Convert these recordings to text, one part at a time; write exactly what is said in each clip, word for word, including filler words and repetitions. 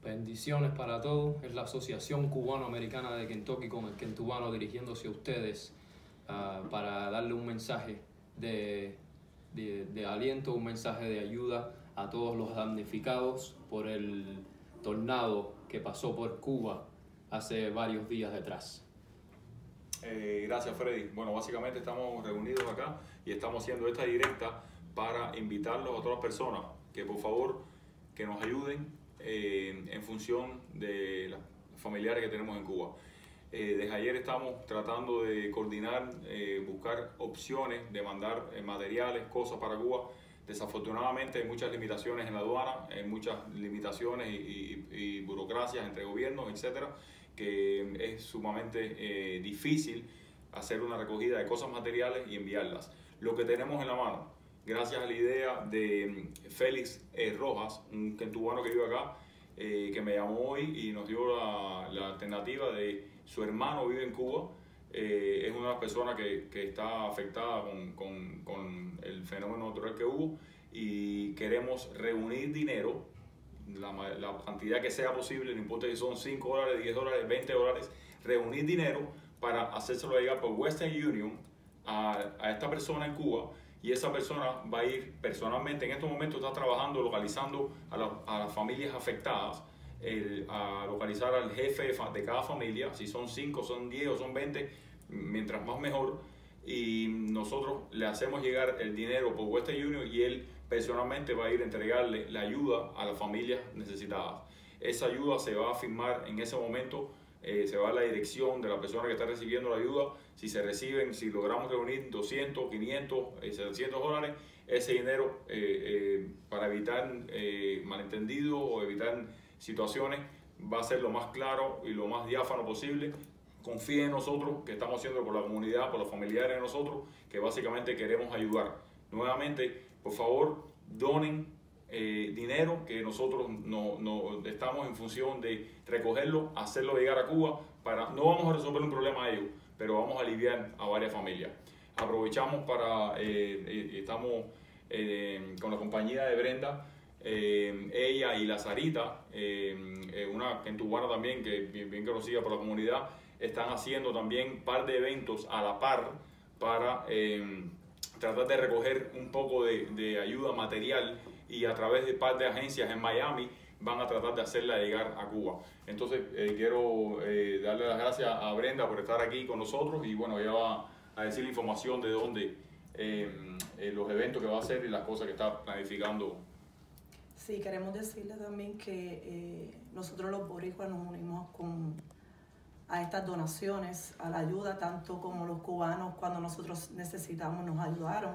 Bendiciones para todos. Es la Asociación Cubano-Americana de Kentucky con el Kentubano dirigiéndose a ustedes uh, para darle un mensaje de, de, de aliento, un mensaje de ayuda a todos los damnificados por el tornado que pasó por Cuba hace varios días detrás. Eh, gracias, Freddy. Bueno, básicamente estamos reunidos acá y estamos haciendo esta directa para invitarlos a todas las personas que por favor que nos ayuden eh, en función de las familiares que tenemos en Cuba. Eh, desde ayer estamos tratando de coordinar, eh, buscar opciones de mandar eh, materiales, cosas para Cuba. Desafortunadamente hay muchas limitaciones en la aduana, hay muchas limitaciones y, y, y burocracias entre gobiernos, etcétera, que es sumamente eh, difícil hacer una recogida de cosas materiales y enviarlas. Lo que tenemos en la mano, gracias a la idea de Félix eh, Rojas, un kentubano que vive acá, eh, que me llamó hoy y nos dio la, la alternativa de su hermano vive en Cuba. Eh, es una persona que, que está afectada con, con, con el fenómeno natural que hubo y queremos reunir dinero, la, la cantidad que sea posible, no importa si son cinco dólares, diez dólares, veinte dólares, reunir dinero para hacérselo llegar por Western Union a, a esta persona en Cuba, y esa persona va a ir personalmente, en estos momentos está trabajando, localizando a, la, a las familias afectadas, el, a localizar al jefe de cada familia, si son cinco, son diez o son veinte, mientras más mejor, y nosotros le hacemos llegar el dinero por Western Union y él personalmente va a ir a entregarle la ayuda a las familias necesitadas. Esa ayuda se va a firmar en ese momento, eh, se va a la dirección de la persona que está recibiendo la ayuda. Si se reciben, si logramos reunir doscientos, quinientos, setecientos dólares, ese dinero eh, eh, para evitar eh, malentendidos o evitar situaciones va a ser lo más claro y lo más diáfano posible. Confíe en nosotros, que estamos haciendo por la comunidad, por los familiares de nosotros, que básicamente queremos ayudar. Nuevamente, por favor, donen eh, dinero, que nosotros no, no estamos en función de recogerlo, hacerlo llegar a Cuba. Para, no vamos a resolver un problema a ellos, pero vamos a aliviar a varias familias. Aprovechamos para, eh, eh, estamos eh, con la compañía de Brenda, eh, ella y la Sarita, eh, una kentubana también que bien, bien conocida por la comunidad, están haciendo también un par de eventos a la par para eh, tratar de recoger un poco de, de ayuda material, y a través de un par de agencias en Miami van a tratar de hacerla llegar a Cuba. Entonces eh, quiero eh, darle las gracias a Brenda por estar aquí con nosotros, y bueno, ella va a decir la información de dónde, eh, eh, los eventos que va a hacer y las cosas que está planificando. Sí, queremos decirle también que eh, nosotros los boricuas nos unimos con a estas donaciones, a la ayuda, tanto como los cubanos cuando nosotros necesitamos nos ayudaron.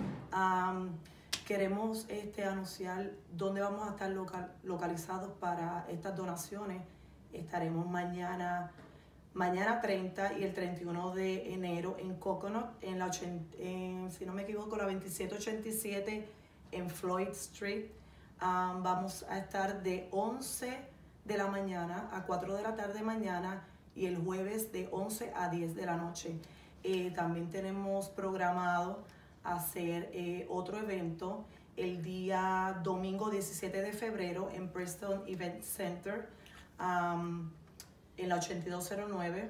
Um, queremos este, anunciar dónde vamos a estar local, localizados para estas donaciones. Estaremos mañana, mañana treinta y el treinta y uno de enero en Coconut, en la ochenta, en, si no me equivoco, la veintisiete ochenta y siete en Floyd Street. Um, vamos a estar de once de la mañana a cuatro de la tarde mañana, y el jueves de once a diez de la noche. Eh, también tenemos programado hacer eh, otro evento el día domingo diecisiete de febrero en Preston Event Center, um, en la ochenta y dos cero nueve.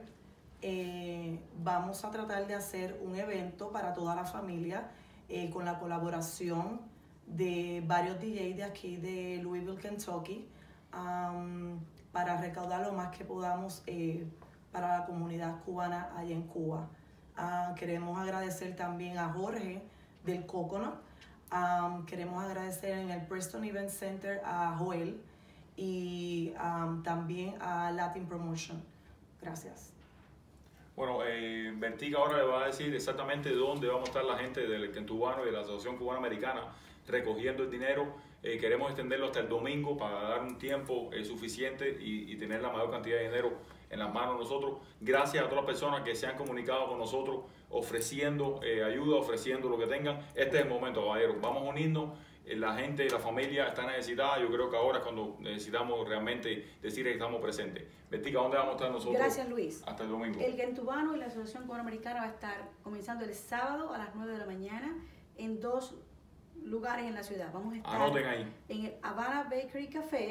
Eh, vamos a tratar de hacer un evento para toda la familia eh, con la colaboración de varios D Js de aquí de Louisville, Kentucky, um, para recaudar lo más que podamos eh, para la comunidad cubana allá en Cuba. Uh, queremos agradecer también a Jorge del Coconut. Um, queremos agradecer en el Preston Event Center a Joel y um, también a Latin Promotion. Gracias. Bueno, eh, Bertica ahora le va a decir exactamente dónde vamos a estar la gente del Kentubano y de la Asociación Cubana Americana recogiendo el dinero. Eh, queremos extenderlo hasta el domingo para dar un tiempo eh, suficiente y, y tener la mayor cantidad de dinero en las manos de nosotros. Gracias a todas las personas que se han comunicado con nosotros ofreciendo eh, ayuda, ofreciendo lo que tengan. Este es el momento, caballeros. Vamos a unirnos. Eh, la gente, la familia está necesitada. Yo creo que ahora es cuando necesitamos realmente decir que estamos presentes. Bertica, ¿dónde vamos a estar nosotros? Gracias, Luis. Hasta el domingo. El Kentubano y la Asociación Cubano-Americana va a estar comenzando el sábado a las nueve de la mañana en dos lugares en la ciudad. Vamos a estar Anoten ahí. en el Havana Bakery Café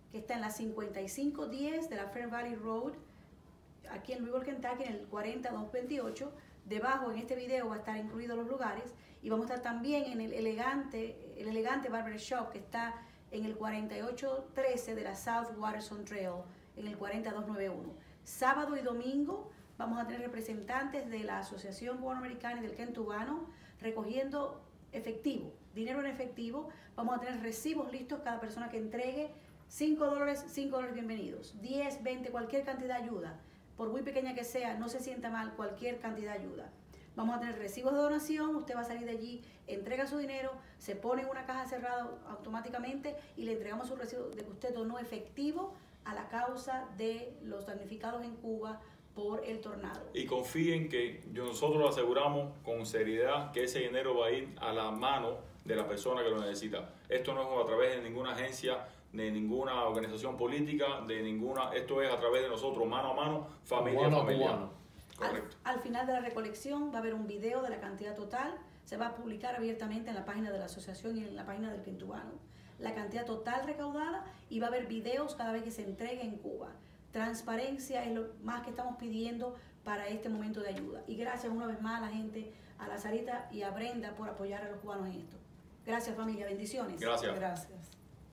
que está en la cincuenta y cinco diez de la Fair Valley Road, aquí en Louisville, Kentucky, en el cuarenta dos veintiocho. Debajo en este video va a estar incluidos los lugares y vamos a estar también en el elegante, el elegante Barber Shop, que está en el cuarenta y ocho trece de la South Waterson Trail, en el cuarenta dos noventa y uno. Sábado y domingo vamos a tener representantes de la Asociación Cubano-Americana y del Kentubano recogiendo efectivo, dinero en efectivo. Vamos a tener recibos listos, cada persona que entregue cinco dólares, cinco dólares bienvenidos, diez, veinte, cualquier cantidad de ayuda. Por muy pequeña que sea, no se sienta mal, cualquier cantidad de ayuda. Vamos a tener recibos de donación, usted va a salir de allí, entrega su dinero, se pone en una caja cerrada automáticamente y le entregamos su recibo de que usted donó efectivo a la causa de los damnificados en Cuba por el tornado. Y confíen que nosotros aseguramos con seriedad que ese dinero va a ir a la mano de la persona que lo necesita. Esto no es a través de ninguna agencia, de ninguna organización política, de ninguna, esto es a través de nosotros, mano a mano, familia a familia. Correcto. Al, al final de la recolección va a haber un video de la cantidad total, se va a publicar abiertamente en la página de la asociación y en la página del Kentubano, la cantidad total recaudada, y va a haber videos cada vez que se entregue en Cuba. Transparencia es lo más que estamos pidiendo para este momento de ayuda. Y gracias una vez más a la gente, a la Sarita y a Brenda por apoyar a los cubanos en esto. Gracias, familia, bendiciones. Gracias. Gracias.